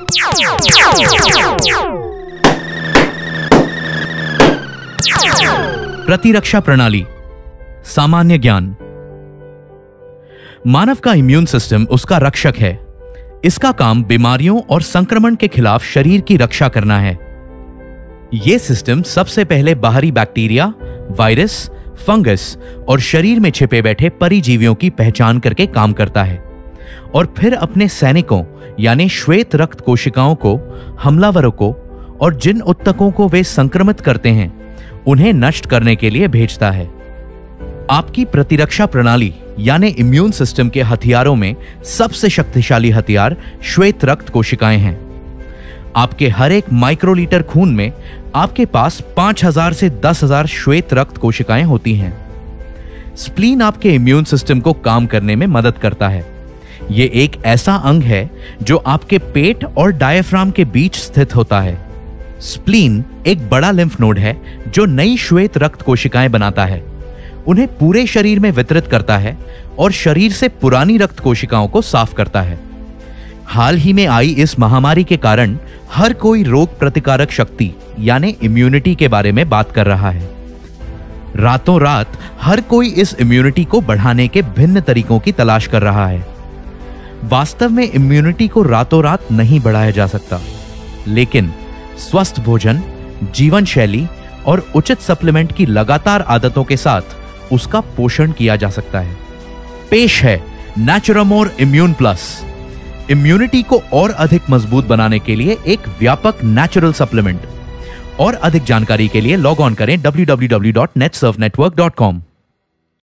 प्रतिरक्षा प्रणाली। सामान्य ज्ञान। मानव का इम्यून सिस्टम उसका रक्षक है। इसका काम बीमारियों और संक्रमण के खिलाफ शरीर की रक्षा करना है। यह सिस्टम सबसे पहले बाहरी बैक्टीरिया, वायरस, फंगस और शरीर में छिपे बैठे परिजीवियों की पहचान करके काम करता है और फिर अपने सैनिकों यानी श्वेत रक्त कोशिकाओं को, हमलावरों को और जिन उत्तकों को वे संक्रमित करते हैं उन्हें नष्ट करने के लिए भेजता है। आपकी प्रतिरक्षा प्रणाली यानी इम्यून सिस्टम के हथियारों में सबसे शक्तिशाली हथियार श्वेत रक्त कोशिकाएं हैं। आपके हर एक माइक्रोलीटर खून में आपके पास 5000 से 10,000 श्वेत रक्त कोशिकाएं होती हैं। स्प्लीन आपके इम्यून सिस्टम को काम करने में मदद करता है। यह एक ऐसा अंग है जो आपके पेट और डायफ्राम के बीच स्थित होता है। स्प्लीन एक बड़ा लिम्फ नोड है जो नई श्वेत रक्त कोशिकाएं बनाता है, उन्हें पूरे शरीर में वितरित करता है और शरीर से पुरानी रक्त कोशिकाओं को साफ करता है। हाल ही में आई इस महामारी के कारण हर कोई रोग प्रतिकारक शक्ति यानी इम्यूनिटी के बारे में बात कर रहा है। रातों रात हर कोई इस इम्यूनिटी को बढ़ाने के भिन्न तरीकों की तलाश कर रहा है। वास्तव में इम्यूनिटी को रातों रात नहीं बढ़ाया जा सकता, लेकिन स्वस्थ भोजन, जीवन शैली और उचित सप्लीमेंट की लगातार आदतों के साथ उसका पोषण किया जा सकता है। पेश है नेचुरामोर इम्यून प्लस, इम्यूनिटी को और अधिक मजबूत बनाने के लिए एक व्यापक नेचुरल सप्लीमेंट। और अधिक जानकारी के लिए लॉग ऑन करें www.netsurfnetwork.com।